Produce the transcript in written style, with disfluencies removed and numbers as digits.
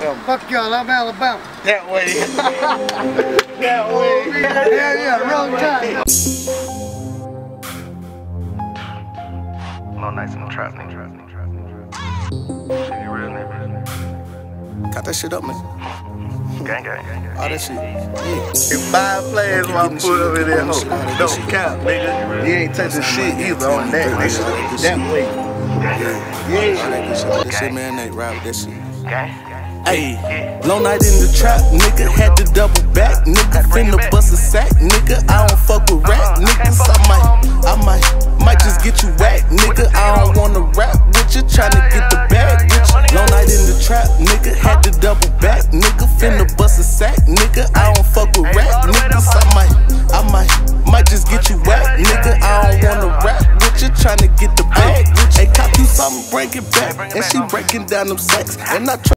Montgomery. Fuck y'all, I'm Alabama. That way. That way. Yeah, wrong time. No nights in the trap, nigga. Shit, you real nigga. Got that shit up, man. Gang, gang. All that shit. Yeah. If 5 players want to put up in that hoe, don't count, nigga. You ain't touching shit either on that, nigga. That way. Yeah. All that good shit. That shit, man, they ride with that shit. Gang. Ayy, long night in the trap, nigga, had to double back, nigga, finna bust a sack, nigga, I don't fuck with rap, niggas, I might just get you whacked, nigga, I don't wanna rap with you, tryna get the bag, bitch. Long night in the trap, nigga, had to double back, nigga, finna bust a sack, nigga, I don't fuck with rap, niggas, I might just get you whacked, nigga, I don't wanna rap with you, tryna get the bag, bitch. Hey, cop you something, break it back, and she breaking down them sacks, and I try